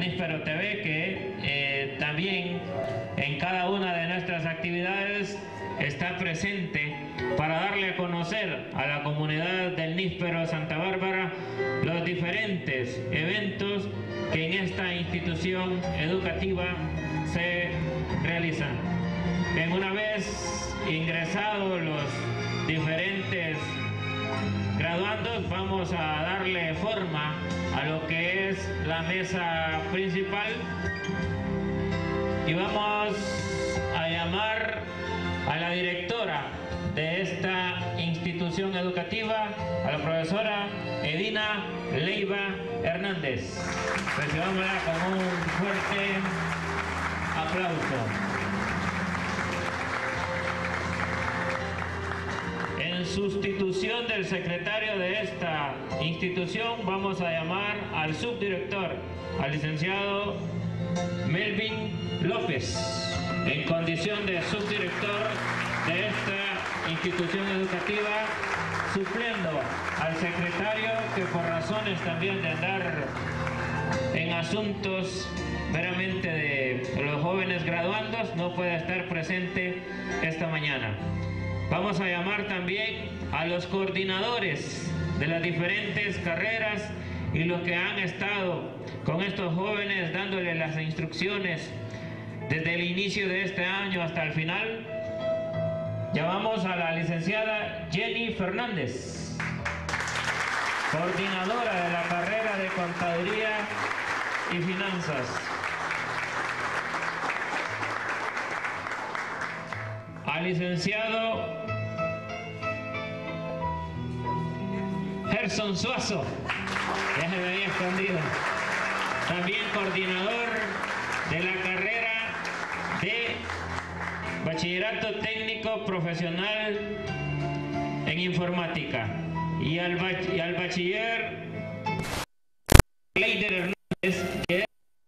Níspero TV, que también en cada una de nuestras actividades está presente para darle a conocer a la comunidad del Níspero Santa Bárbara los diferentes eventos que en esta institución educativa se realizan. En una vez ingresados los diferentes graduandos, vamos a darle forma a lo que es la mesa principal y vamos a llamar a la directora de esta institución educativa, a la profesora Edina Leiva Hernández. Recibámosla con un fuerte aplauso. En sustitución del secretario de esta institución, vamos a llamar al subdirector, al licenciado Melvin López, en condición de subdirector de esta institución educativa, supliendo al secretario que por razones también de andar en asuntos meramente de los jóvenes graduandos no puede estar presente esta mañana. Vamos a llamar también a los coordinadores de las diferentes carreras y los que han estado con estos jóvenes dándoles las instrucciones desde el inicio de este año hasta el final. Llamamos a la licenciada Jenny Fernández, coordinadora de la carrera de Contaduría y Finanzas. Al licenciado Gerson Suazo, ya se me había escondido, también coordinador de la carrera de Bachillerato Técnico Profesional en Informática, y al bachiller Leider Hernández, que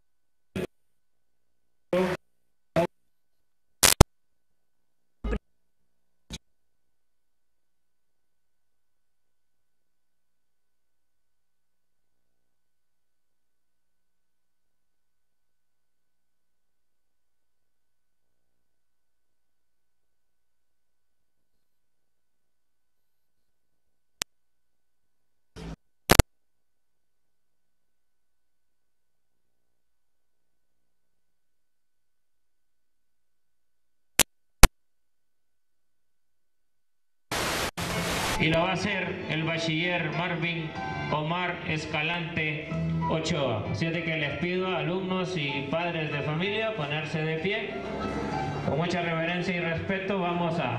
y lo va a hacer el bachiller Marvin Omar Escalante Ochoa. Así es de que les pido a alumnos y padres de familia ponerse de pie. Con mucha reverencia y respeto vamos a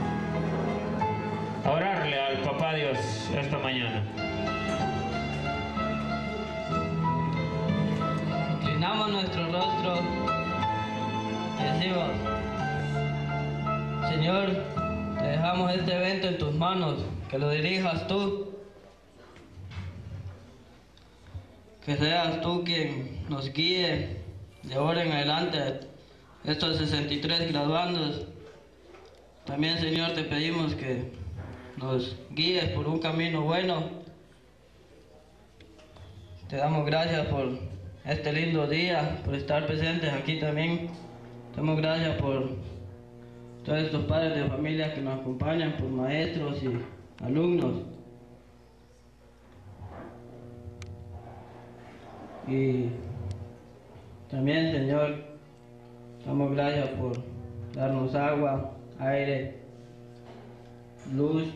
orarle al Papá Dios esta mañana. Inclinamos nuestro rostro y decimos: Señor, te dejamos este evento en tus manos, que lo dirijas tú, que seas tú quien nos guíe de ahora en adelante estos 63 graduandos. También, Señor, te pedimos que nos guíes por un camino bueno. Te damos gracias por este lindo día, por estar presentes aquí también. Te damos gracias por todos estos padres de familia que nos acompañan, por maestros y alumnos. Y también, Señor, damos gracias por darnos agua, aire, luz.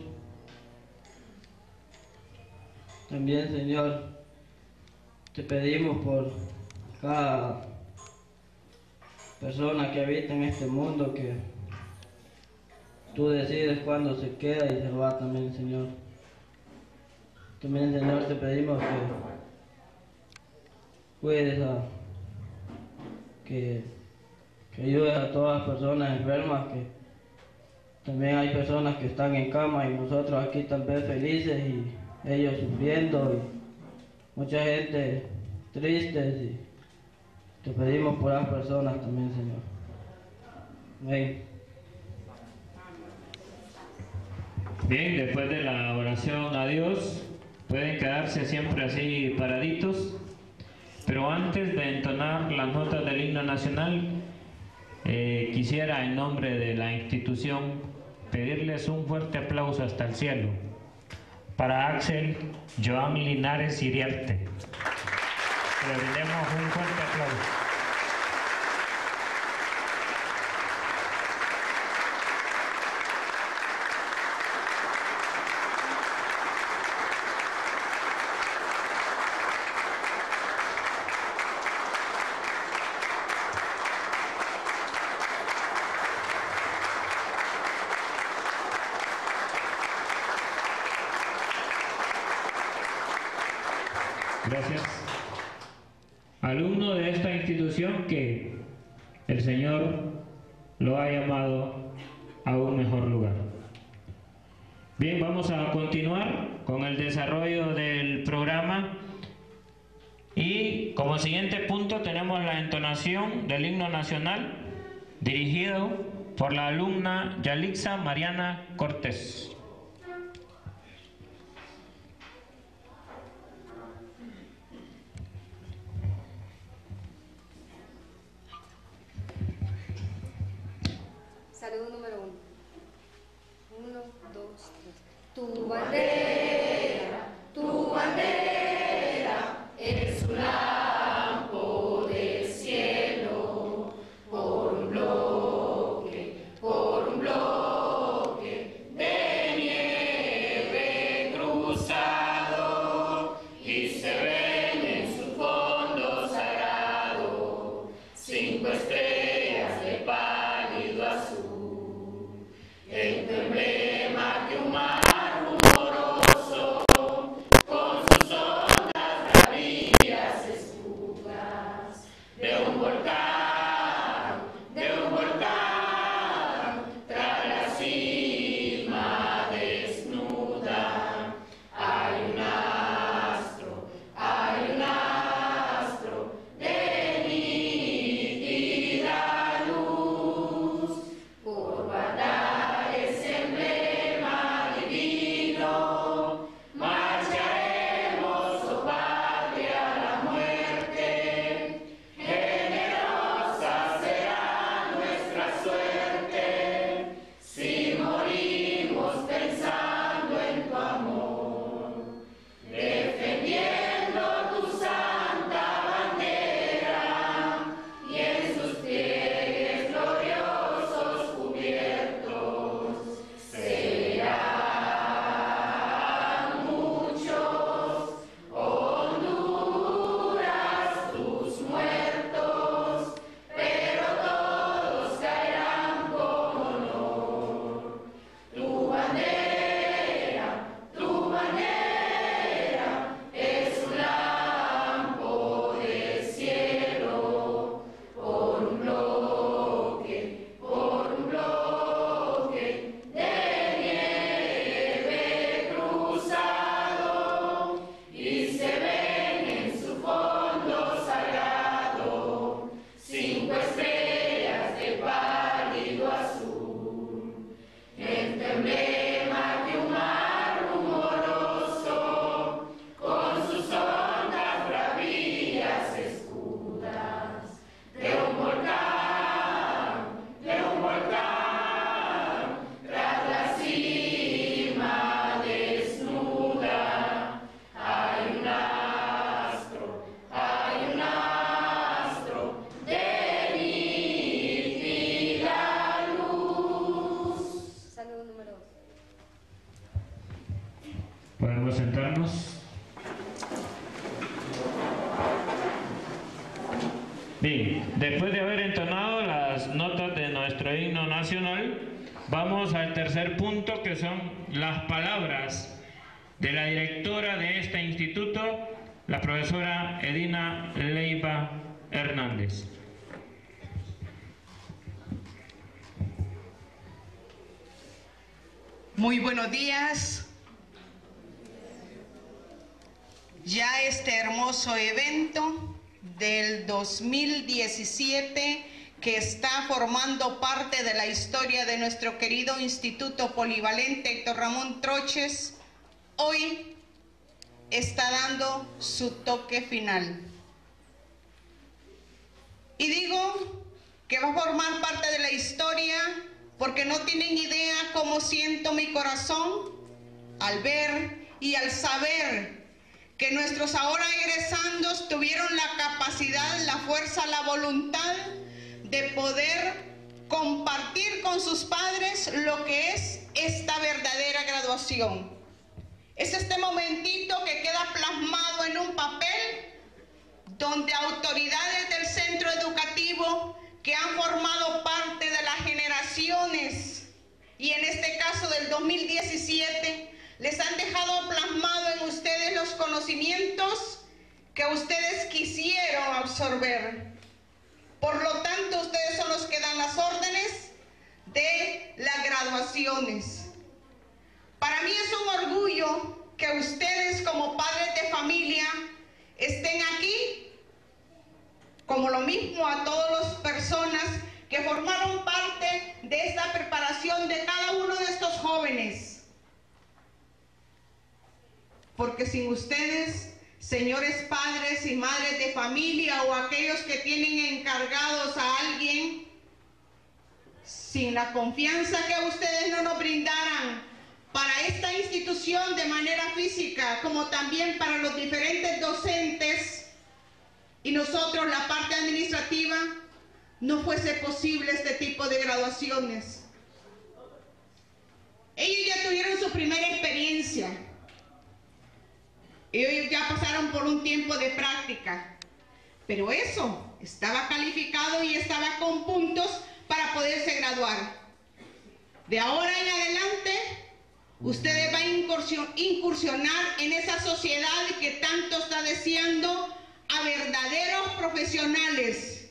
También, Señor, te pedimos por cada persona que habita en este mundo, que tú decides cuándo se queda y se va también, Señor. También, Señor, te pedimos que cuides que ayudes a todas las personas enfermas, que también hay personas que están en cama y nosotros aquí tal vez felices y ellos sufriendo, y mucha gente triste, y te pedimos por las personas también, Señor. Amén. Bien, después de la oración a Dios, pueden quedarse siempre así paraditos. Pero antes de entonar las notas del himno nacional, quisiera en nombre de la institución pedirles un fuerte aplauso hasta el cielo para Axel Joan Linares Iriarte. Le brindemos un fuerte aplauso. Gracias. Alumno de esta institución que el Señor lo ha llamado a un mejor lugar. Bien, vamos a continuar con el desarrollo del programa y como siguiente punto tenemos la entonación del himno nacional dirigido por la alumna Yalixa Mariana Cortés. Saludo número 1. 1, 2, 3. Tu bandera es un lampo del cielo, por un bloque de nieve cruzado, y se ven en su fondo sagrado 5 estrellas de pálido azul. En tu emblema que un mar rumoroso con sus ondas bravías esputas de un volcán, tras la cima desnuda. Hay un astro de nítida luz, por guardar ese emblema divino, marcharemos, oh patria, a la muerte. Generosa será nuestra suerte, si morimos pensando en tu amor, defendiendo tu santa bandera, y en sus pliegues gloriosos cubiertos serán muchos, Honduras, tus muertos, pero todos caerán con honor. Tu bandera es un lampo del cielo, por un bloque de nieve cruzado, y se ven en su fondo sagrado 5 estrellas de pálido azul. En tu emblema que un mar rumoroso con sus ondas bravías escudas de un volcán, tras la cima desnuda. Hay un astro de nítida luz. Saludo número 2. Podemos sentarnos. Bien, después de haber entonado las notas de nuestro himno nacional, vamos al tercer punto, que son las palabras de la directora de este instituto, la profesora Edina Leiva Hernández. Muy buenos días. Ya este hermoso evento del 2017, que está formando parte de la historia de nuestro querido Instituto Polivalente Héctor Ramón Troches, hoy está dando su toque final. Y digo que va a formar parte de la historia porque no tienen idea cómo siento mi corazón al ver y al saber que nuestros ahora egresandos tuvieron la capacidad, la fuerza, la voluntad de poder compartir con sus padres lo que es esta verdadera graduación. Es este momentito que queda plasmado en un papel donde autoridades del centro educativo que han formado parte de las generaciones y en este caso del 2017 les han dejado plasmado en ustedes los conocimientos que ustedes quisieron absorber. Por lo tanto, ustedes son los que dan las órdenes de las graduaciones. Para mí es un orgullo que ustedes como padres de familia estén aquí, como lo mismo a todas las personas que formaron parte de esta preparación de cada uno de estos jóvenes. Porque sin ustedes, señores padres y madres de familia o aquellos que tienen encargados a alguien, sin la confianza que ustedes no nos brindaran para esta institución de manera física, como también para los diferentes docentes y nosotros la parte administrativa, no fuese posible este tipo de graduaciones. Ellos ya tuvieron su primera experiencia. Ellos ya pasaron por un tiempo de práctica, pero eso estaba calificado y estaba con puntos para poderse graduar. De ahora en adelante, ustedes van a incursionar en esa sociedad que tanto está deseando a verdaderos profesionales.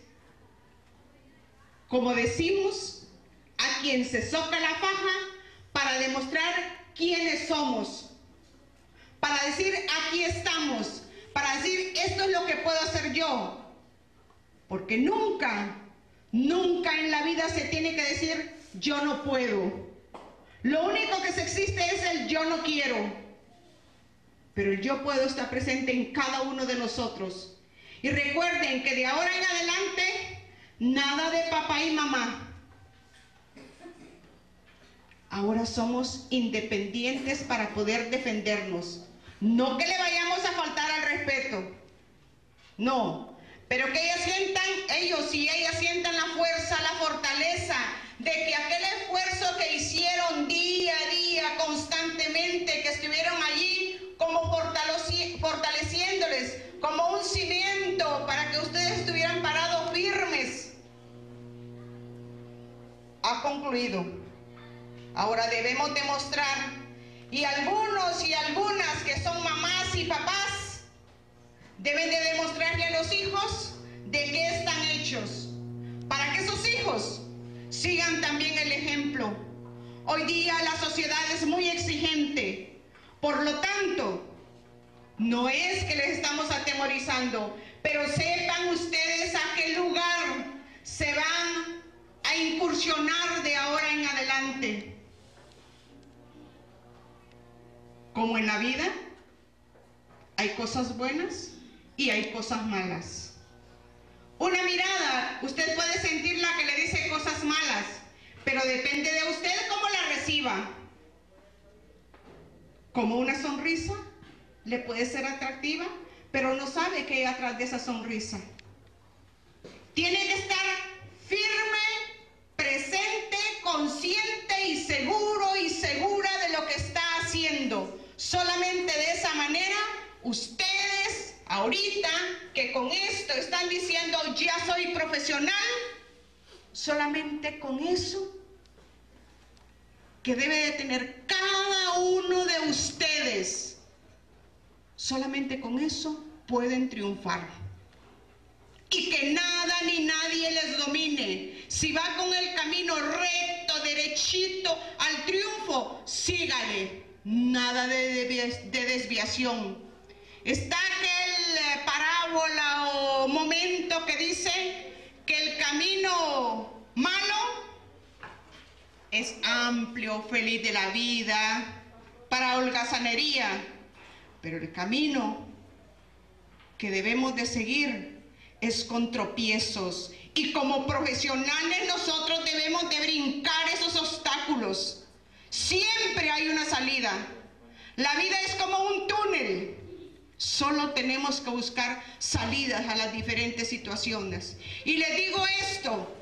Como decimos, a quien se soca la faja para demostrar quiénes somos. Para decir, aquí estamos, para decir, esto es lo que puedo hacer yo. Porque nunca en la vida se tiene que decir, yo no puedo. Lo único que existe es el yo no quiero. Pero el yo puedo está presente en cada uno de nosotros. Y recuerden que de ahora en adelante, nada de papá y mamá. Ahora somos independientes para poder defendernos. No que le vayamos a faltar al respeto, no, pero que ellos y ellas sientan la fuerza, la fortaleza de que aquel esfuerzo que hicieron día a día, constantemente, que estuvieron allí como fortaleciéndoles, como un cimiento para que ustedes estuvieran parados firmes, ha concluido. Ahora debemos demostrar. Y algunos y algunas que son mamás y papás deben de demostrarle a los hijos de qué están hechos, para que esos hijos sigan también el ejemplo. Hoy día la sociedad es muy exigente, por lo tanto, no es que les estamos atemorizando, pero sepan ustedes a qué lugar se van a incursionar de ahora en adelante. Como en la vida, hay cosas buenas y hay cosas malas. Una mirada, usted puede sentirla que le dice cosas malas, pero depende de usted cómo la reciba. Como una sonrisa, le puede ser atractiva, pero no sabe qué hay atrás de esa sonrisa. Tiene que estar firme, presente, consciente y seguro y segura de lo que está haciendo. Solamente de esa manera, ustedes ahorita que con esto están diciendo ya soy profesional, solamente con eso que debe de tener cada uno de ustedes, solamente con eso pueden triunfar. Y que nada ni nadie les domine. Si va con el camino recto, derechito al triunfo, sígale. Nada de desviación. Está aquel parábola o momento que dice que el camino malo es amplio, feliz de la vida, para holgazanería, pero el camino que debemos de seguir, es con tropiezos. Y como profesionales nosotros debemos de brincar esos obstáculos. Siempre hay una salida. La vida es como un túnel. Solo tenemos que buscar salidas a las diferentes situaciones. Y les digo esto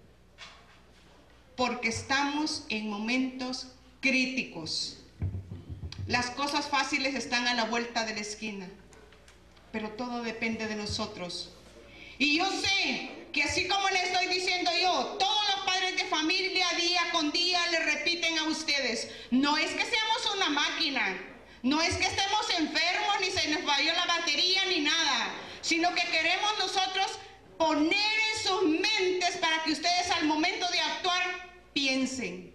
porque estamos en momentos críticos. Las cosas fáciles están a la vuelta de la esquina, pero todo depende de nosotros. Y yo sé que así como le estoy diciendo yo, todos los padres de familia día con día le repiten a ustedes, no es que seamos una máquina, no es que estemos enfermos, ni se nos falló la batería, ni nada, sino que queremos nosotros poner en sus mentes para que ustedes al momento de actuar piensen.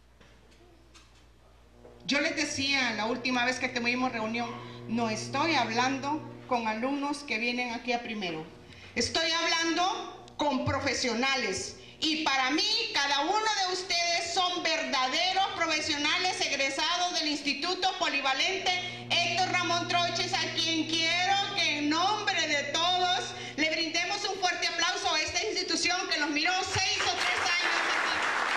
Yo les decía la última vez que tuvimos reunión, no estoy hablando con alumnos que vienen aquí a primero. Estoy hablando con profesionales. Y para mí, cada uno de ustedes son verdaderos profesionales egresados del Instituto Polivalente Héctor Ramón Troches, a quien quiero que en nombre de todos le brindemos un fuerte aplauso a esta institución que nos miró 6 o 3 años aquí.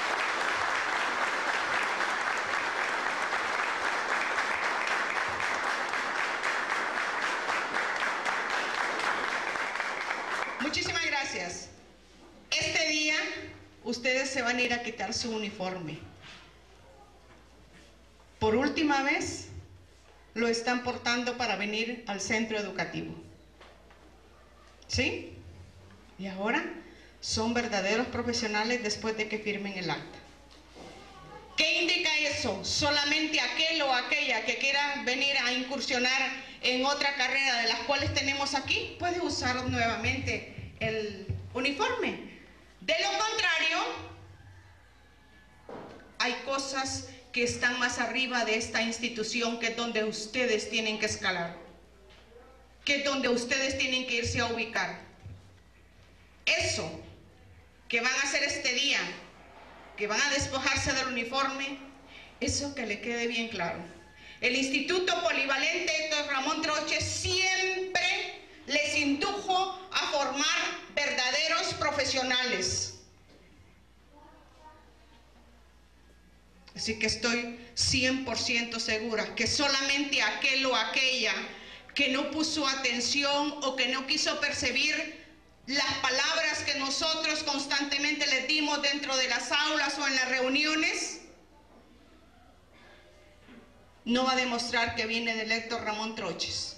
Muchísimas gracias. Este día ustedes se van a ir a quitar su uniforme. Por última vez lo están portando para venir al centro educativo. ¿Sí? Y ahora son verdaderos profesionales después de que firmen el acta. ¿Qué indica eso? Solamente aquel o aquella que quiera venir a incursionar en otra carrera de las cuales tenemos aquí, puede usar nuevamente el uniforme. De lo contrario, hay cosas que están más arriba de esta institución, que es donde ustedes tienen que escalar, que es donde ustedes tienen que irse a ubicar. Eso que van a hacer este día, que van a despojarse del uniforme, eso que le quede bien claro. El Instituto Polivalente Héctor Ramón Troches siempre les indujo a formar verdaderos profesionales. Así que estoy 100% segura que solamente aquel o aquella que no puso atención o que no quiso percibir las palabras que nosotros constantemente les dimos dentro de las aulas o en las reuniones, no va a demostrar que viene del Héctor Ramón Troches.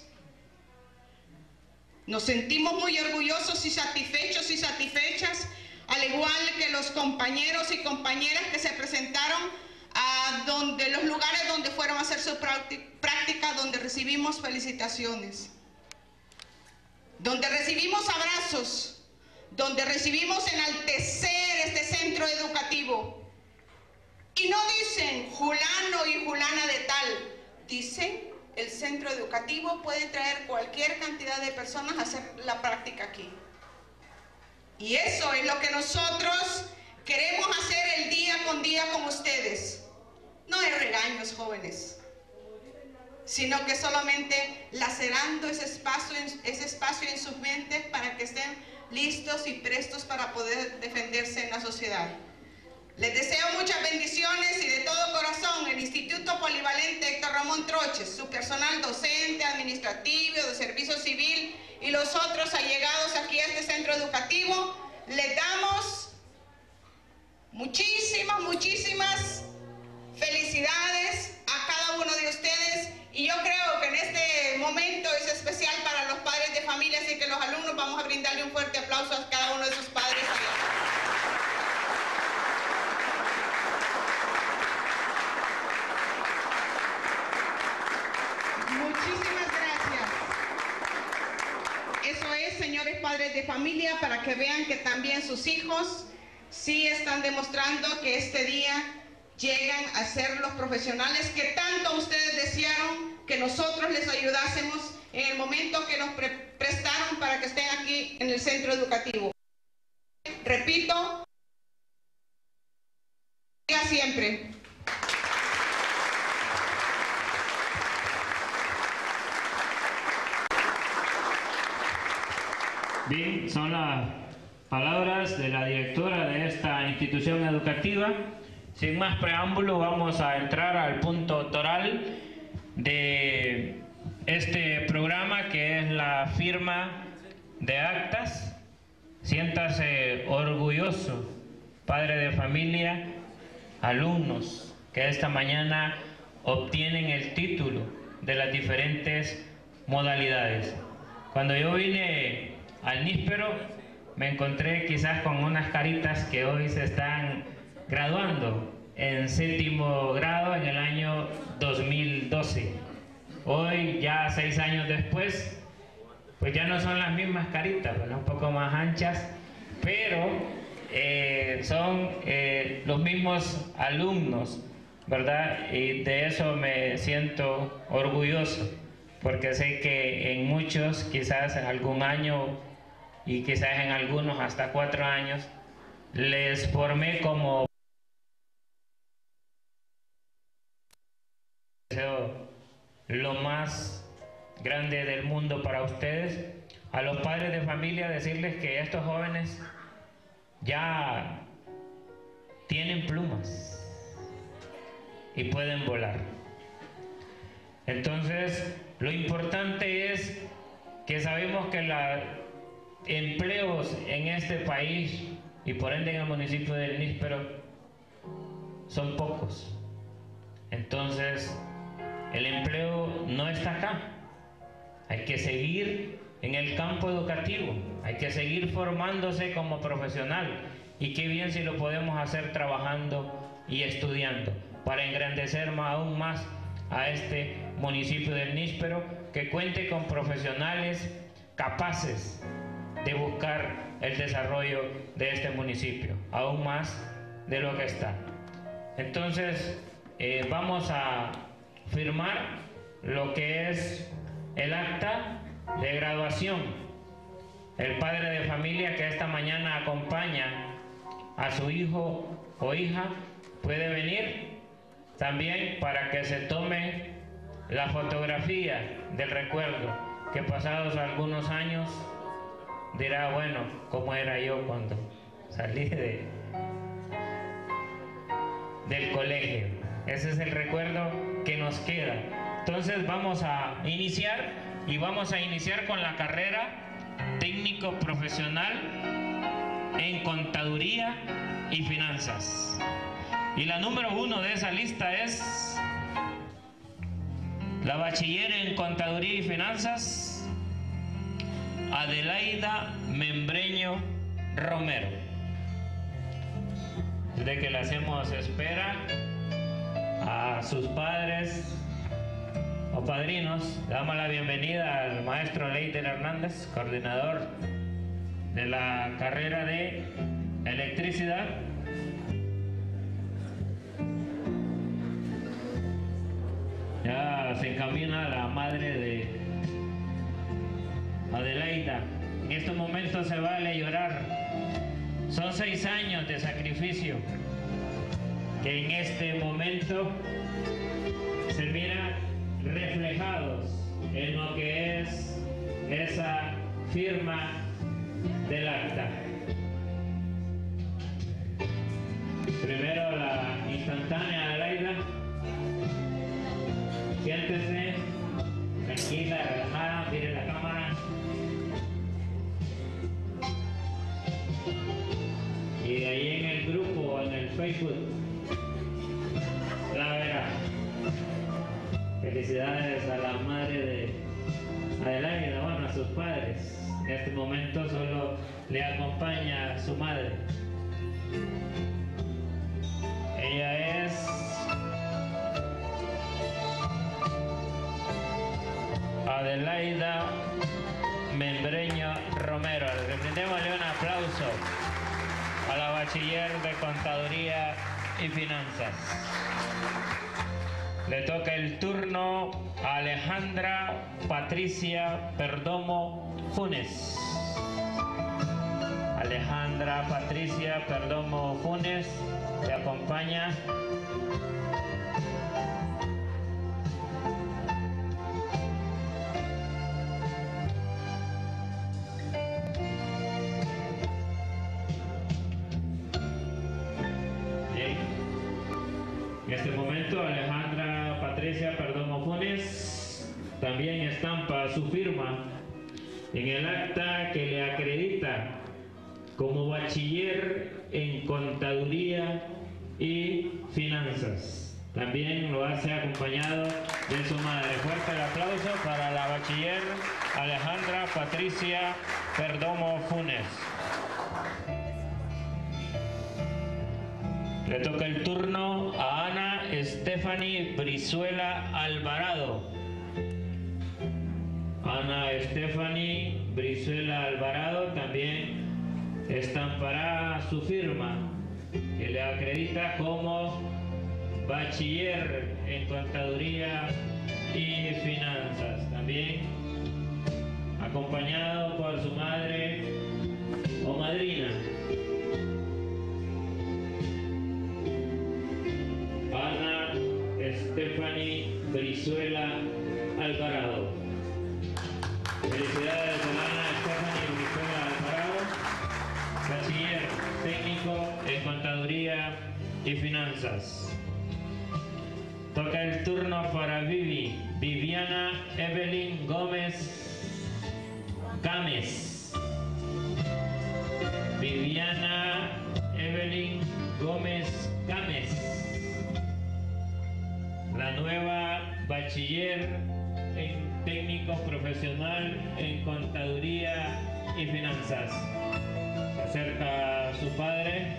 Nos sentimos muy orgullosos y satisfechos y satisfechas, al igual que los compañeros y compañeras que se presentaron a los lugares donde fueron a hacer su práctica, donde recibimos felicitaciones, donde recibimos abrazos, donde recibimos enaltecer este centro educativo. Y no dicen fulano y fulana de tal, dicen el centro educativo puede traer cualquier cantidad de personas a hacer la práctica aquí. Y eso es lo que nosotros queremos hacer el día con día con ustedes. No hay regaños, jóvenes, sino que solamente lacerando ese espacio en sus mentes para que estén listos y prestos para poder defenderse en la sociedad. Les deseo muchas bendiciones y de todo corazón el Instituto Polivalente Héctor Ramón Troches, su personal docente, administrativo, de servicio civil y los otros allegados aquí a este centro educativo, les damos muchísimas felicidades a cada uno de ustedes, y yo creo que en este momento es especial para los padres de familia, así que los alumnos vamos a brindarle un fuerte aplauso a cada uno de sus padres. Muchísimas gracias. Eso es, señores padres de familia, para que vean que también sus hijos sí están demostrando que este día llegan a ser los profesionales que tanto ustedes desearon que nosotros les ayudásemos en el momento que nos prestaron para que estén aquí en el centro educativo. Repito, siempre. Bien, son las palabras de la directora de esta institución educativa. Sin más preámbulo, vamos a entrar al punto toral de este programa, que es la firma de actas. Siéntase orgulloso, padre de familia, alumnos que esta mañana obtienen el título de las diferentes modalidades. Cuando yo vine al níspero, me encontré quizás con unas caritas que hoy se están graduando en 7º grado en el año 2012. Hoy, ya 6 años después, pues ya no son las mismas caritas, ¿verdad? Un poco más anchas, pero son los mismos alumnos, ¿verdad? Y de eso me siento orgulloso, porque sé que en muchos, quizás en algún año y quizás en algunos hasta 4 años, les formé como deseo lo más grande del mundo para ustedes. A los padres de familia decirles que estos jóvenes ya tienen plumas y pueden volar. Entonces, lo importante es que sabemos que los empleos en este país y por ende en el municipio del Níspero son pocos. Entonces, el empleo no está acá. Hay que seguir en el campo educativo, hay que seguir formándose como profesional, y qué bien si lo podemos hacer trabajando y estudiando para engrandecer aún más a este municipio del Níspero, que cuente con profesionales capaces de buscar el desarrollo de este municipio, aún más de lo que está. Entonces, vamos a firmar lo que es el acta de graduación. El padre de familia que esta mañana acompaña a su hijo o hija puede venir también para que se tome la fotografía del recuerdo, que pasados algunos años dirá, bueno, ¿cómo era yo cuando salí del colegio? Ese es el recuerdo que nos queda. Entonces vamos a iniciar, y vamos a iniciar con la carrera técnico profesional en contaduría y finanzas. Y la número 1 de esa lista es la bachiller en contaduría y finanzas, Adelaida Membreño Romero. Desde que le hacemos espera a sus padres o padrinos, le damos la bienvenida al maestro Leiter Hernández, coordinador de la carrera de electricidad. Ya se encamina la madre de Adelaida. En estos momentos se vale llorar. Son 6 años de sacrificio que en este momento se miran reflejados en lo que es esa firma del acta. Primero la instantánea Adelaida. Siéntese, tranquila, relajada, mire la cámara. Y de ahí en el grupo, en el Facebook, la verá. Felicidades a la madre de Adelaida, bueno, a sus padres. En este momento solo le acompaña su madre. Ella es Adelaida Membreño Romero. Brindémosle un aplauso a la bachiller de contaduría y finanzas. Le toca el turno a Alejandra Patricia Perdomo Funes. Alejandra Patricia Perdomo Funes le acompaña. este momento Alejandra Patricia Perdomo Funes también estampa su firma en el acta que le acredita como bachiller en Contaduría y Finanzas. También lo hace acompañado de su madre. Fuerte el aplauso para la bachiller Alejandra Patricia Perdomo Funes. Le toca el turno a Ana Stephanie Brizuela Alvarado. Ana Stephanie Brizuela Alvarado también estampará su firma que le acredita como bachiller en Contaduría y Finanzas. También acompañado por su madre o madrina. Ana Stephanie Brizuela Alvarado. Felicidades a Ana Stephanie Brizuela Alvarado, bachiller técnico en Contaduría y Finanzas. Toca el turno para Viviana Evelyn Gómez Gámez. Viviana Evelyn Gómez Gámez, la nueva bachiller en técnico profesional en Contaduría y Finanzas. Se acerca su padre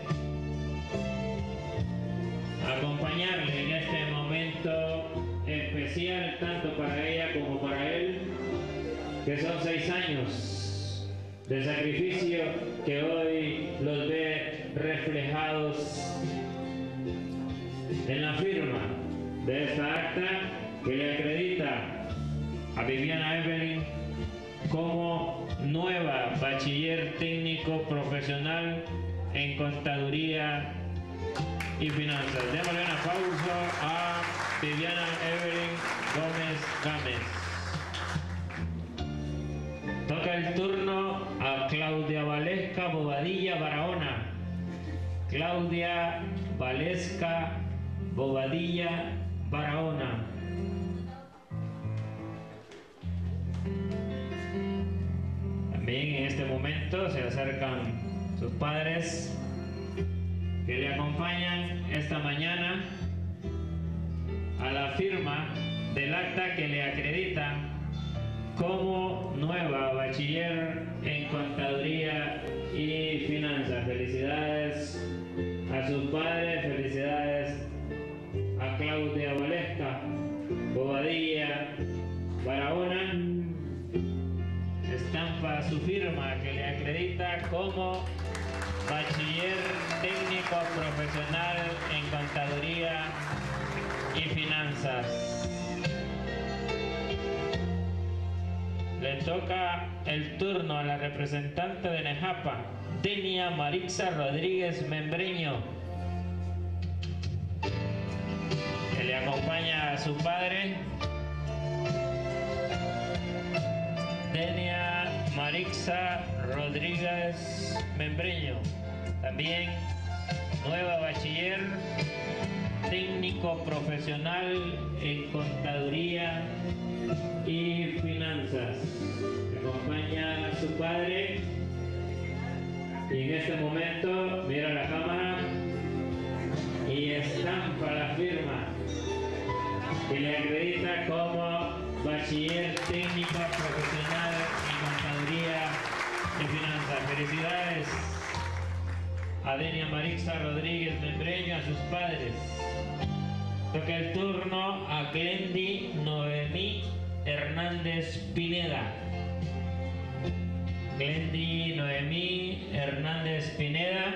a acompañarle en este momento especial, tanto para ella como para él, que son 6 años de sacrificio que hoy los ve reflejados en la firma de esta acta que le acredita a Viviana Evelyn como nueva bachiller técnico profesional en Contaduría y Finanzas. Démosle un aplauso a Viviana Evelyn Gómez Gámez. Toca el turno a Claudia Valesca Bobadilla Barahona. Claudia Valesca Bobadilla Barahona. También en este momento se acercan sus padres que le acompañan esta mañana a la firma del acta que le acredita como nueva bachiller en Contaduría y Finanzas. Felicidades a sus padres, felicidades a Claudia Valesca Bobadilla Barahona. Estampa su firma que le acredita como bachiller técnico profesional en Contaduría y Finanzas. Le toca el turno a la representante de Nejapa, Denia Marixa Rodríguez Membreño, que le acompaña a su padre, Denia Marixa Rodríguez Membreño, también nueva bachiller técnico profesional en Contaduría y Finanzas. Acompaña a su padre y en este momento mira la cámara y estampa la firma que le acredita como bachiller técnico profesional en Contaduría y Finanzas. Felicidades a Denia Marixa Rodríguez Membreño, a sus padres. Toca el turno a Glendy Noemí Hernández Pineda. Glendy Noemí Hernández Pineda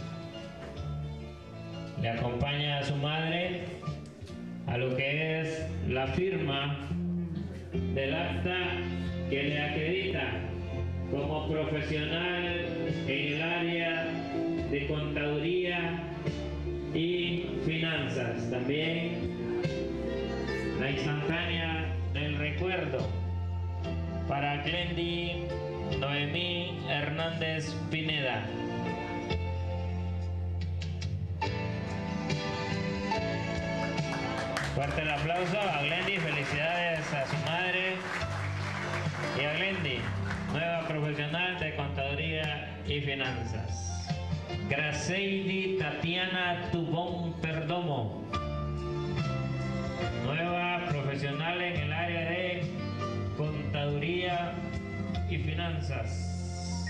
le acompaña a su madre a lo que es la firma del acta que le acredita como profesional en el área de Contaduría y Finanzas. También la instantánea del recuerdo para Glendy Noemí Hernández Pineda. Fuerte el aplauso a Glendy, felicidades a su madre. Y a Glendy, nueva profesional de contaduría y finanzas. Graceidi Tatiana Tubón Perdomo, nueva profesional en el área de contaduría y finanzas.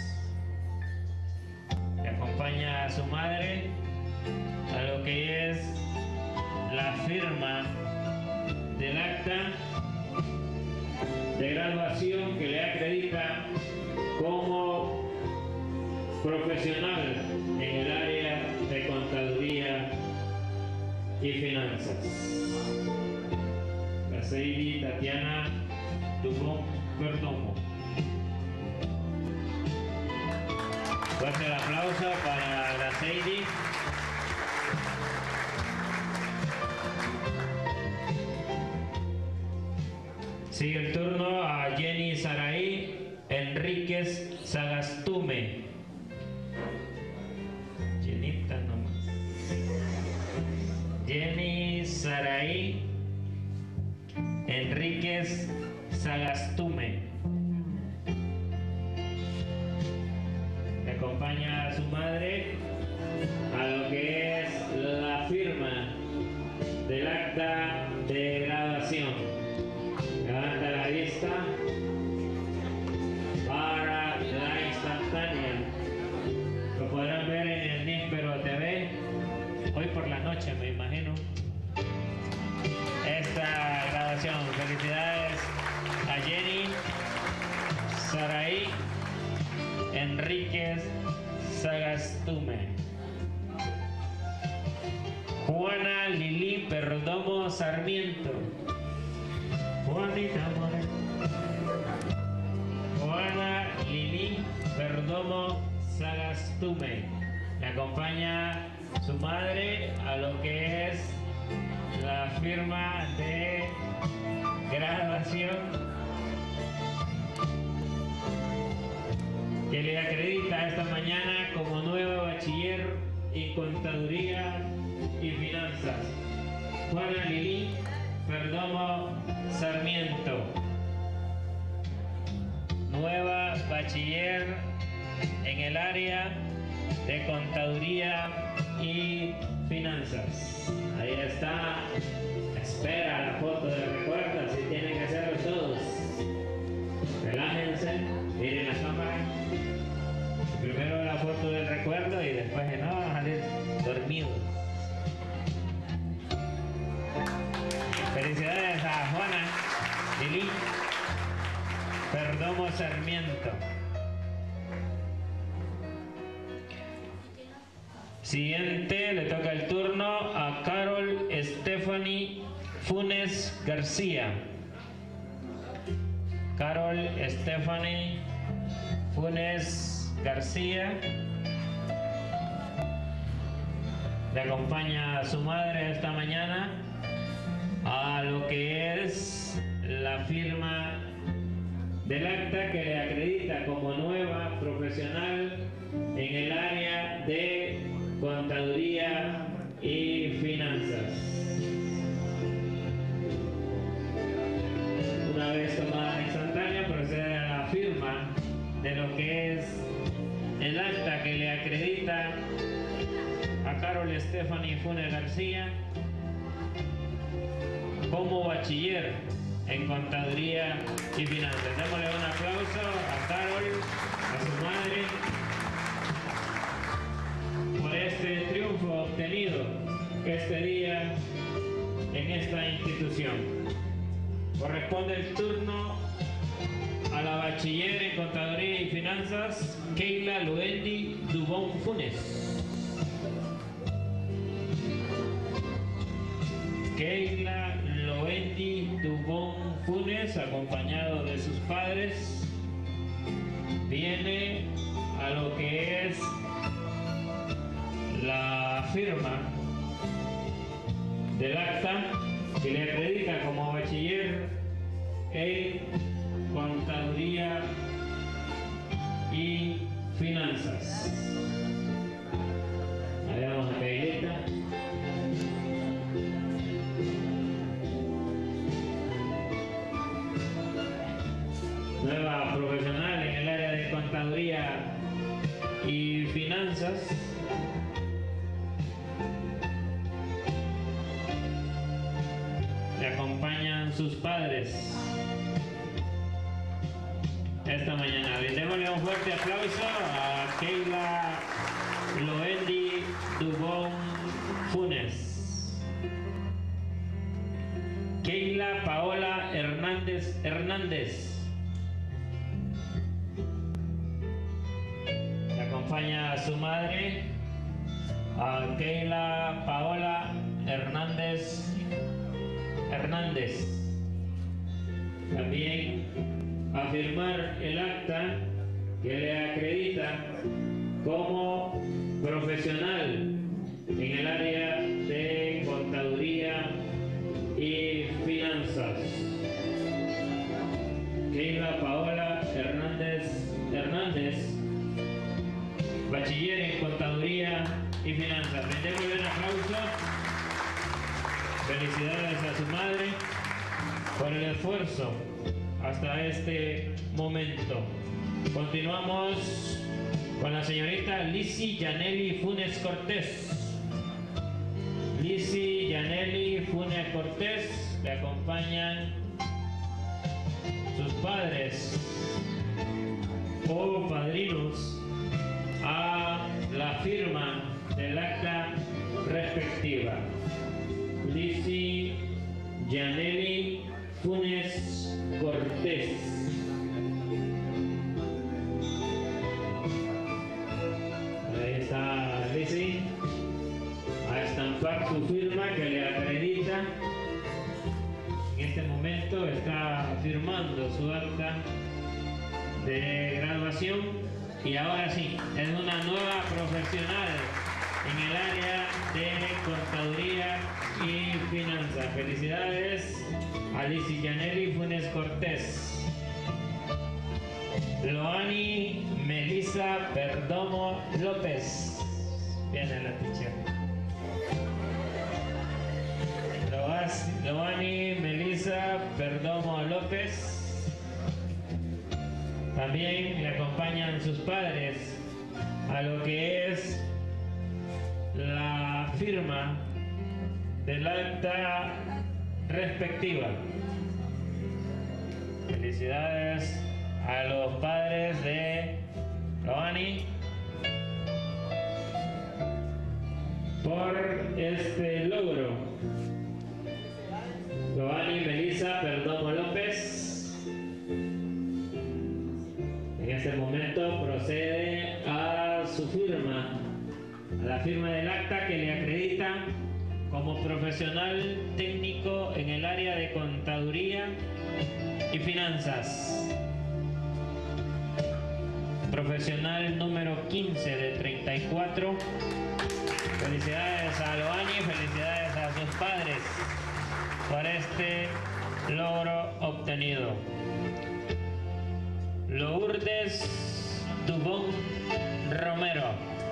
Le acompaña a su madre a lo que es la firma del acta de graduación que le acredita como profesional en el área de contaduría y finanzas. Graceidi Tatiana Tubón Perdomo. Fuerte el aplauso para Graceidi. Sigue el turno a Jenny Saraí Enríquez Sagastume. Llenita nomás. Jenny Saraí Enríquez Sagastume. Le acompaña a su madre a lo que es la firma del acta de graduación. Levanta la vista para la instantánea. Lo podrán ver en el Níspero TV hoy por la noche, me imagino. Esta graduación. Felicidades a Jenny Saraí Enríquez Sagastume. Juana Lili Perdomo Sarmiento. Juanita Moreno. Juana Lili Perdomo Sagastume. Le acompaña su madre a lo que es la firma de graduación que le acredita esta mañana como nueva bachiller en contaduría y finanzas. Juana Lili Perdomo Sarmiento, nueva bachiller en el área de contaduría y finanzas. Ahí está. Espera la foto de recuerdo, así tienen que hacerlo todos. Relájense, miren la cámara. Primero la foto del recuerdo y después no van a salir dormidos. Felicidades a Juana Lili Perdomo Sarmiento. Siguiente, le toca el turno a Carol Stephanie Funes García. Carol Stephanie Funes García. Le acompaña a su madre esta mañana a lo que es la firma del acta que le acredita como nueva profesional en el área de contaduría y finanzas. Una vez tomada la instantánea, procede a la firma de lo que es el acta que le acredita a Carol Stephanie Funes García como bachiller en contaduría y finanzas. Démosle un aplauso a Carol, a su madre, por este triunfo obtenido este día en esta institución. Corresponde el turno a la bachiller en contaduría y finanzas, Keila Loendi Dubón Funes. Keila Loendi Dubón Funes, acompañado de sus padres, viene a lo que es la firma del acta que le acredita como bachiller en contaduría y finanzas. Ahí vamos a Keilita. Contaduría y Finanzas. Le acompañan sus padres esta mañana. Brindémosle un fuerte aplauso a Keila Loendi Dubón Funes, Keila Paola Hernández. Le acompaña a su madre, a Keila Paola Hernández. También a firmar el acta que le acredita como profesional en el área de contaduría y finanzas. Keila Paola Hernández, bachiller en contaduría y finanzas. Brindémosle un aplauso. Felicidades a su madre por el esfuerzo hasta este momento. Continuamos con la señorita Lizzy Yaneli Funes Cortés. Lizzy Yaneli Funes Cortés, le acompañan sus padres o padrinos a la firma del acta respectiva. Lizzy Yaneli Funes Cortés. Ahí está Lizzy, a estampar su firma que le acredita. En este momento está firmando su acta de graduación y ahora sí, es una nueva profesional en el área de contaduría y finanzas. Felicidades a Lizzy Yaneli Funes Cortés. Loani Melissa Perdomo López. Viene la teacher. Loani Melissa Perdomo López. También le acompañan sus padres a lo que es la firma del acta respectiva. Felicidades a los padres de Loani por este logro. Loani Melissa Perdomo López en este momento procede a su firma, a la firma del acta que le acredita como profesional técnico en el área de contaduría y finanzas. Profesional número 15 de 34. Felicidades a Loani, felicidades a sus padres por este logro obtenido. Lourdes Dubón Romero.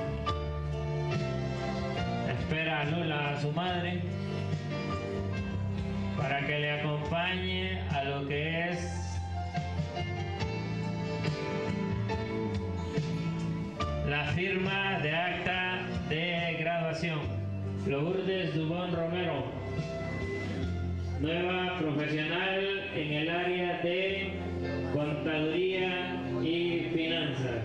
Espera a Lula a su madre para que le acompañe a lo que es la firma de acta de graduación. Lourdes Dubón Romero, nueva profesional en el área de contaduría y finanzas.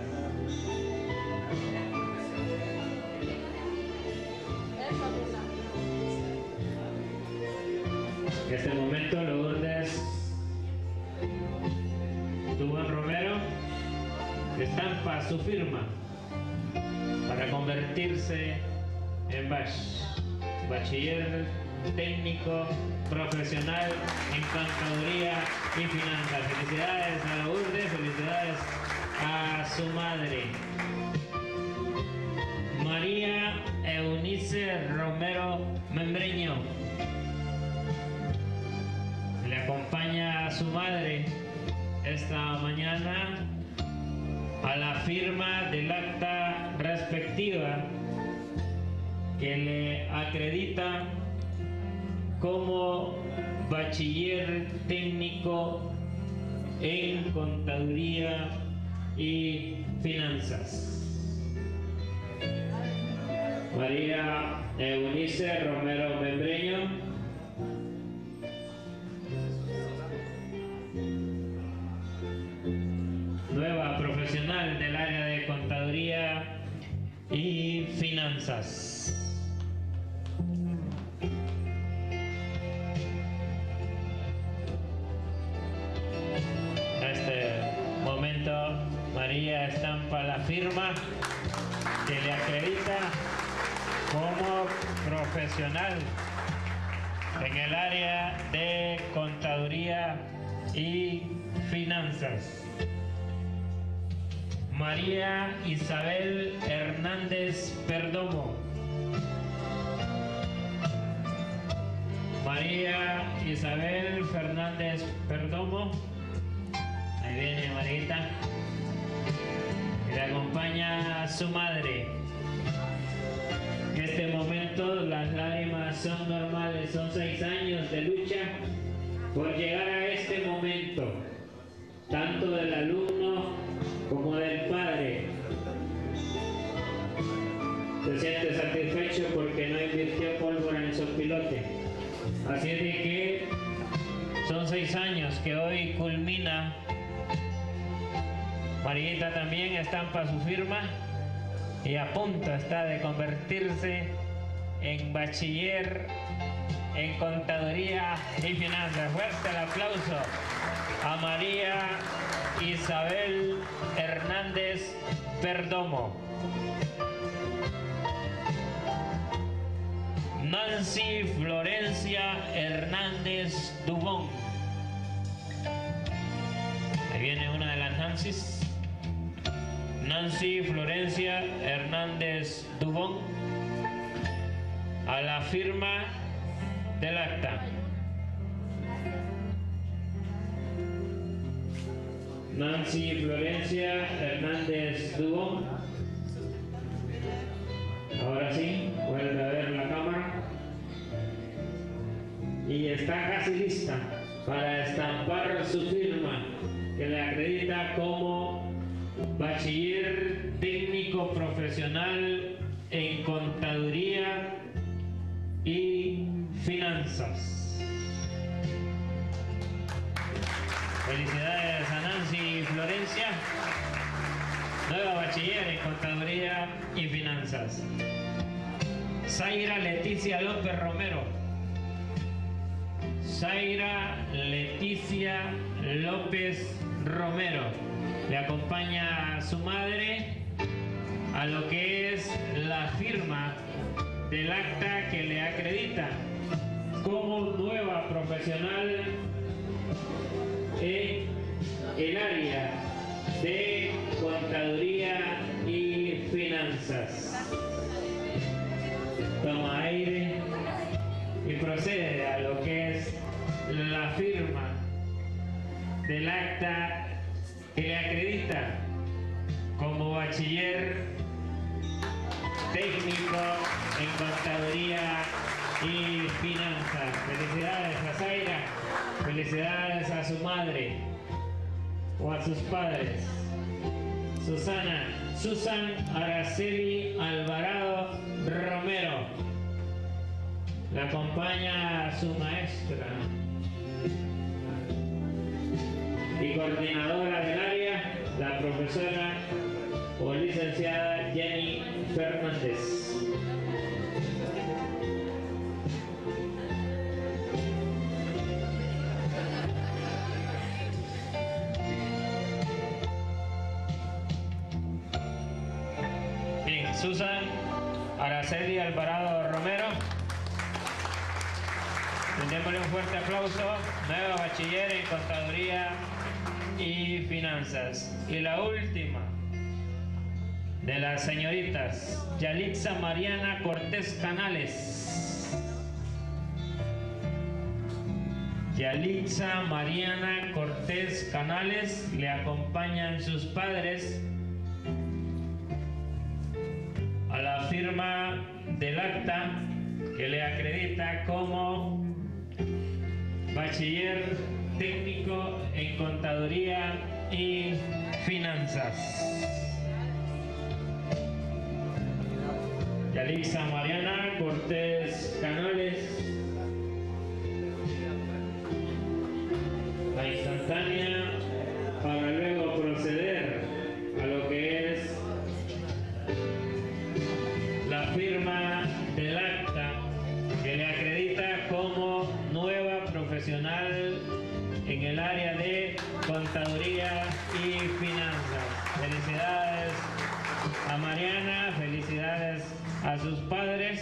En este momento Lourdes Dubón Romero estampa su firma para convertirse en bachiller técnico profesional en contaduría y finanzas. Felicidades a Lourdes, felicidades a su madre. María Eunice Romero Membreño. Le acompaña a su madre esta mañana a la firma del acta respectiva que le acredita como bachiller técnico en contaduría y Finanzas. María Eunice Romero Membreño. Nueva profesional del área de Contaduría y Finanzas. En este momento María estampa la firma que le acredita como profesional en el área de Contaduría y Finanzas. María Isabel Hernández Perdomo. María Isabel Fernández Perdomo. Ahí viene Marita. Y le acompaña a su madre. En este momento las lágrimas son normales, son 6 años de lucha por llegar a este momento, tanto del alumno como del padre. Se siente satisfecho porque no invirtió pólvora en su pilote. Así es de que son 6 años que hoy culmina. Marita también estampa su firma y a punto está de convertirse en bachiller en Contaduría y Finanzas. Fuerte el aplauso a María Isabel Hernández Perdomo. Nancy Florencia Hernández Dubón. Ahí viene una de las Nancys. Nancy Florencia Hernández Dubón a la firma del acta. Nancy Florencia Hernández Dubón. Ahora sí, vuelve a ver la cámara. Y está casi lista para estampar su firma que le acredita como bachiller técnico profesional en Contaduría y Finanzas. Felicidades a Nancy Florencia, nueva bachiller en Contaduría y Finanzas. Zaira Leticia López Romero. Zaira Leticia López Romero. Le acompaña a su madre a lo que es la firma del acta que le acredita como nueva profesional en el área de Contaduría y Finanzas. Toma aire y procede a lo que es la firma del acta que le acredita como bachiller técnico en Contaduría y Finanzas. Felicidades a Zaira, felicidades a su madre o a sus padres. Susan Araceli Alvarado Romero. La acompaña a su maestra y coordinadora del área, la profesora o licenciada Jenny Fernández. Bien, Susan Araceli Alvarado Romero. Démosle un fuerte aplauso. Nueva bachiller en Contaduría y Finanzas. Y la última de las señoritas, Yalitza Mariana Cortés Canales. Yalitza Mariana Cortés Canales, le acompañan sus padres a la firma del acta que le acredita como bachiller técnico en Contaduría y Finanzas. Yalixa Mariana Cortés Canales. La instantánea para luego proceder a lo que es la firma del acta que le acredita como nueva profesional en el área de contaduría y finanzas. Felicidades a Mariana, felicidades a sus padres.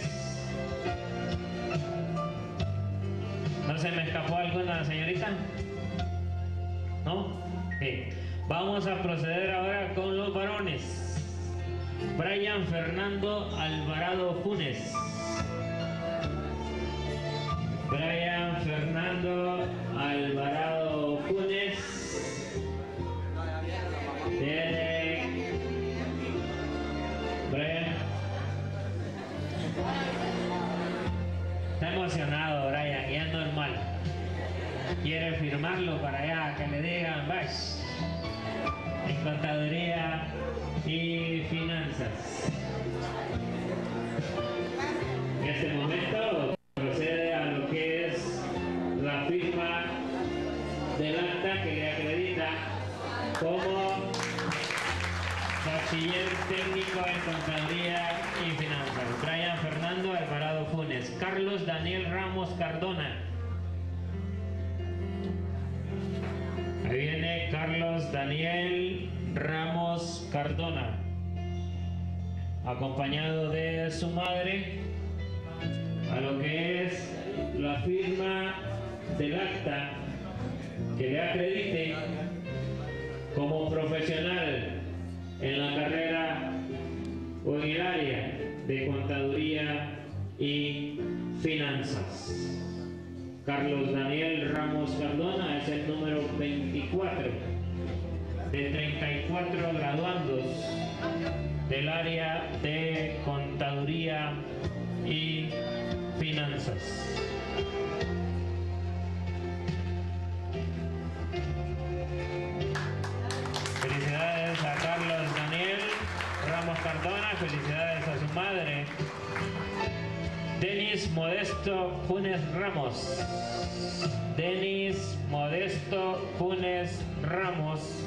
¿No se me escapó alguna, señorita? ¿No? Sí. Vamos a proceder ahora con los varones. Brian Fernando Alvarado Funes. Brian Fernando Alvarado Funes. Brian. Está emocionado, Brian, ya es normal. Quiere firmarlo para allá, que le digan, vas, en contaduría y finanzas. En este momento procede a lo que es la firma del acta que le acredita como bachiller técnico en contaduría y finanzas. Brian Fernando Alvarado Funes. Carlos Daniel Ramos Cardona. Ahí viene Carlos Daniel Ramos Cardona, acompañado de su madre, a lo que es la firma del acta que le acredite como profesional en la carrera o en el área de contaduría y finanzas. Carlos Daniel Ramos Cardona es el número 24 de 34 graduandos del área de contaduría y finanzas. Felicidades a Carlos Daniel Ramos Cardona, felicidades a su madre. Denis Modesto Funes Ramos. Denis Modesto Funes Ramos.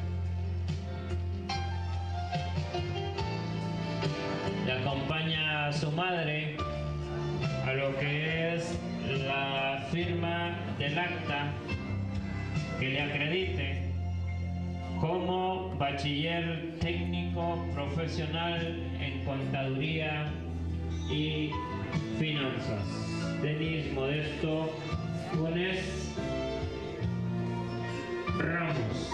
Le acompaña a su madre a lo que es la firma del acta que le acredite como bachiller técnico profesional en contaduría y finanzas. Denis Modesto Funes Ramos.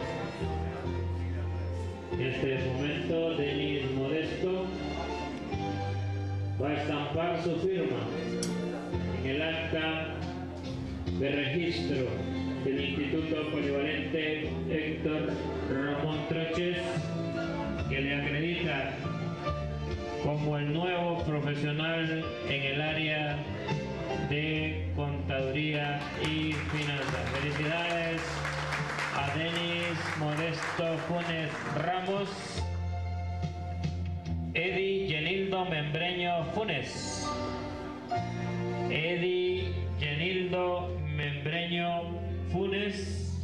En este momento Denis Modesto va a estampar su firma en el acta de registro del Instituto Polivalente Héctor Ramón Troches, que le acredita como el nuevo profesional en el área de contaduría y finanzas. Felicidades a Denis Modesto Funes Ramos. Edi Genildo Membreño Funes. Edi Genildo Membreño Funes.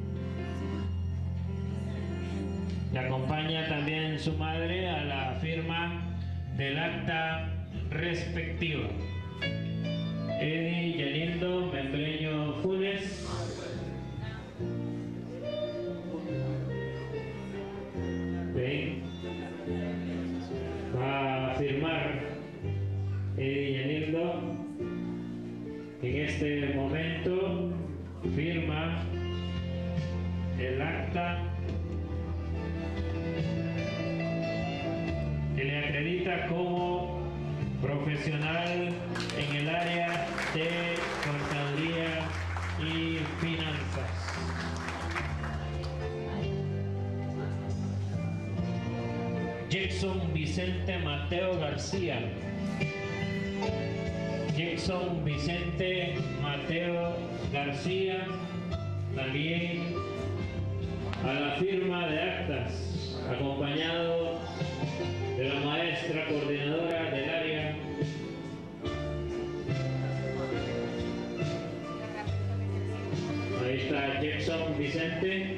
Le acompaña también su madre a la firma del acta respectiva. Edi Genildo Membreño Funes. Ven. Va a firmar Edi Genildo. En este momento firma el acta que le acredita como profesional en el área de contaduría y finanzas. Jackson Vicente Mateo García. Jackson Vicente Mateo García también a la firma de actas, acompañado de la maestra coordinadora del área. Ahí está Jackson Vicente.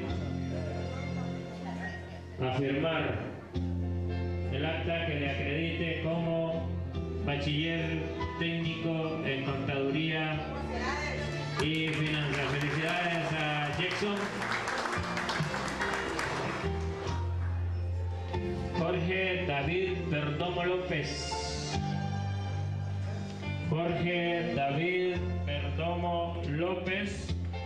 A firmar el acta que le acredite como bachiller técnico en contaduría y finanzas. Felicidades a Jackson. Jorge David Perdomo López. Jorge David Perdomo López.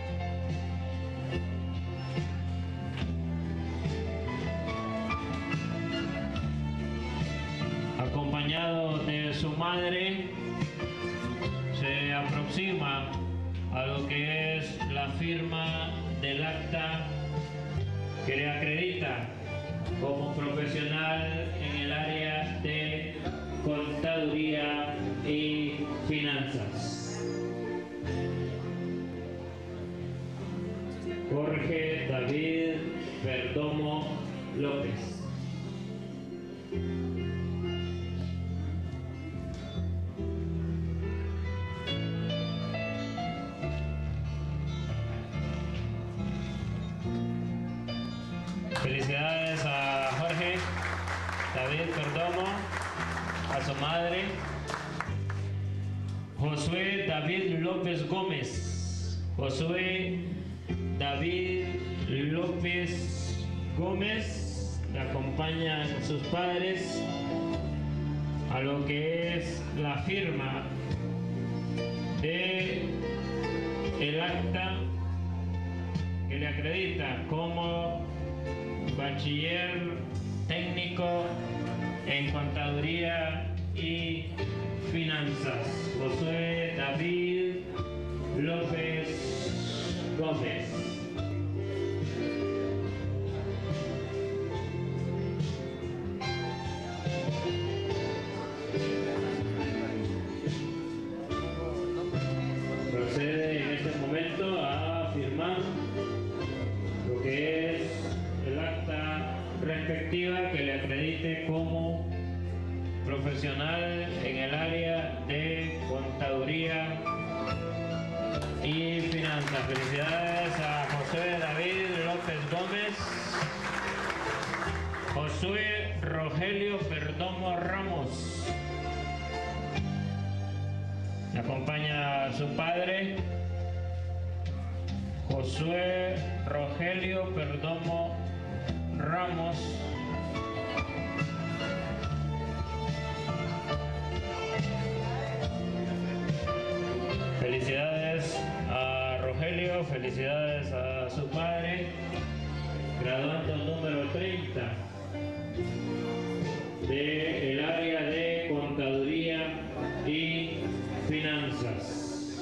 Acompañado de su madre, se aproxima a lo que es la firma del acta que le acredita como profesional en el área de contaduría y finanzas. Jorge David Perdomo López. Felicidades a Jorge David Perdomo, a su madre. Josué David López Gómez. Josué David López Gómez, le acompañan sus padres a lo que es la firma de el acta que le acredita como bachiller técnico en contaduría y finanzas. Josué David López Gómez. Procede en este momento a firmar lo que es el acta respectiva que le acredite como profesional en el área de contaduría y finanzas. Felicidades a José David López Gómez. Josué Rogelio Perdomo Ramos. Le acompaña su padre, Josué Rogelio Perdomo Ramos. Felicidades a Rogelio, felicidades a su padre, graduando número 30 del área de contaduría y finanzas.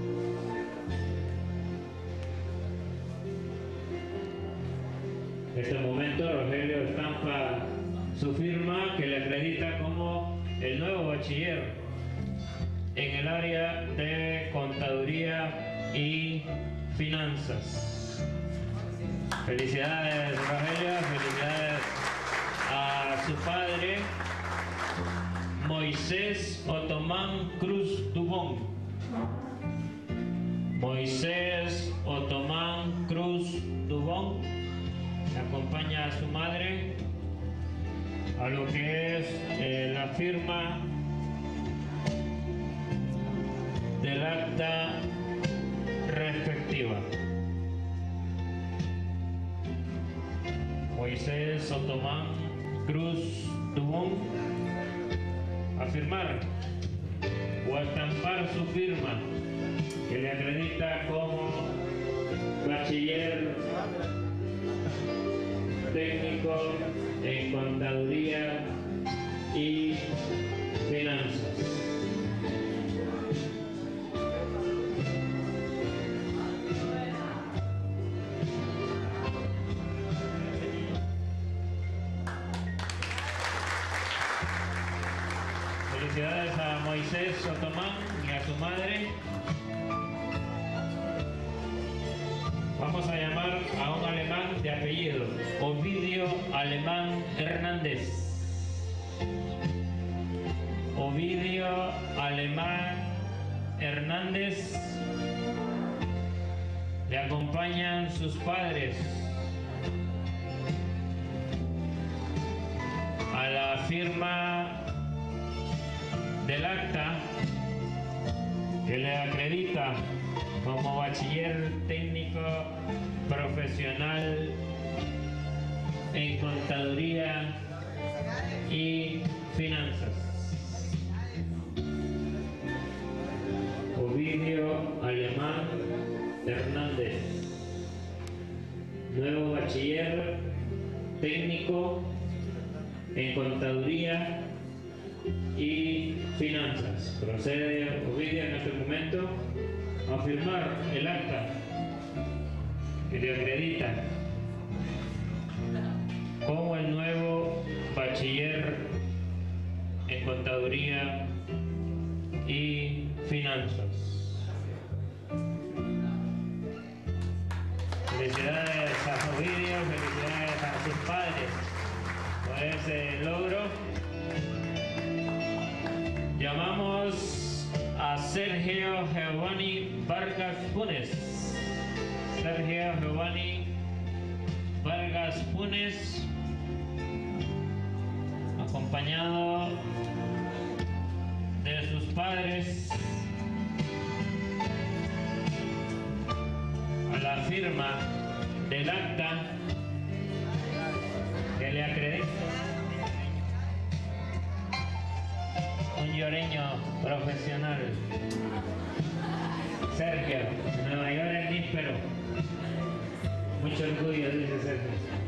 En este momento Rogelio estampa su firma que le acredita como el nuevo bachiller en el área de contaduría y finanzas. Felicidades Rogelio, felicidades a su padre Moisés Otomán Cruz Dubón. Moisés Otomán Cruz Dubón acompaña a su madre a lo que es la firma del acta respectiva. Moisés Otomán Cruz Dubón a firmar o a estampar su firma que le acredita como bachiller técnico en contaduría y finanzas. Felicidades a Moisés Otomán y a su madre. Vamos a llamar a un alemán de apellido, Ovidio Alemán Hernández. Ovidio Alemán Hernández. Le acompañan sus padres a la firma del acta que le acredita como bachiller técnico profesional en contaduría y finanzas. Ovidio Alemán Hernández, nuevo bachiller técnico en contaduría y finanzas. Procede Ovidio en este momento a firmar el acta que le acredita como el nuevo bachiller en contaduría y finanzas. Felicidades a Ovidio, felicidades a sus padres por ese logro. Llamamos a Sergio Giovanni Vargas Funes. Sergio Giovanni Vargas Funes, acompañado de sus padres, a la firma del acta que le acredita. Un lloreño profesional, Sergio, de Nueva York, el níspero. Mucho orgullo, dice Sergio.